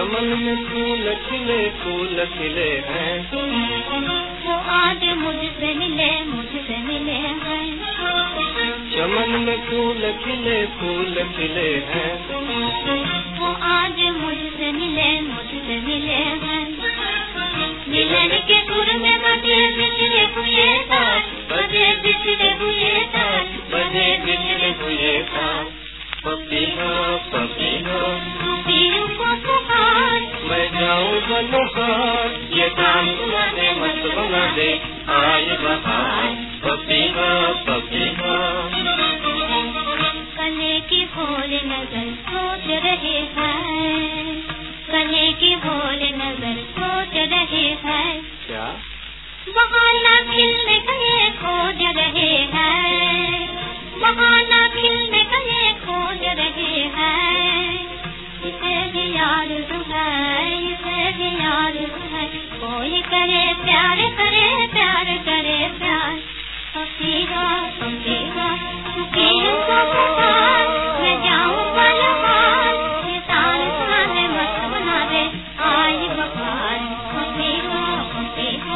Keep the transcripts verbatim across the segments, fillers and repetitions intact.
चमन में फूल खिले फूल खिले हैं, वो आज मुझसे मिले मुझसे मिले हैं। चमन में फूल खिले फूल खिले हैं, वो आज मुझसे मिले मुझसे मिले हैं। मिलन के गुर में बजे बिछड़े हुए तार, बजे बिछड़े हुए तार, बजे बिछड़े हुए तार। पपीहा पपीहा पपीहों को पुकार, मैं जाऊं बनहार, ये काम सुना दे मत बना दे आए बहार। पपीहा पपीहा कले की भोले नजर सोच रहे हैं, कले की भोले नजर सोच रहे हैं। क्या बहाना खिलने गए खोज रहे हैं, बहाना खिलने गए खोज रहे हैं। इसे भी याद है, इसे भी याद है, कोई करे प्यार करे प्यार करे प्यार। पपीहा पपीहा पपीहों को पुकार, मैं जाऊं बलहार, ये तान सुना दे मत बना दे आई बहार। पपीहा पपीहा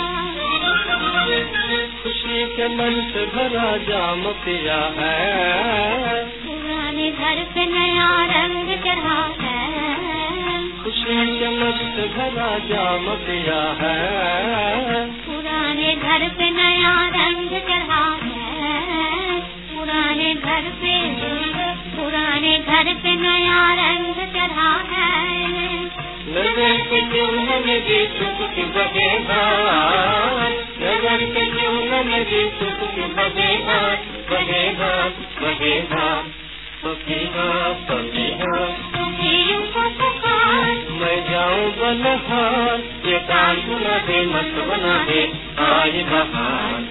खुशी के मन से भरा जाम पिया है, पुराने घर पे नया रंग चढ़ा है। खुशी के मन से भरा जाम पिया है, पुराने घर पे नया रंग चढ़ा है। पुराने घर पे पुराने घर पे नया रंग चढ़ा है। नजर से क्यों न मेरी सुख की बगेगा, नजर से क्यों न मेरी सुख की बगेगा, बगेगा बगेगा। पपीहा पपीहा पपीहों को पुकार, मैं जाऊं बनहार, ये कान सुना दे मत बना दे आए बहार।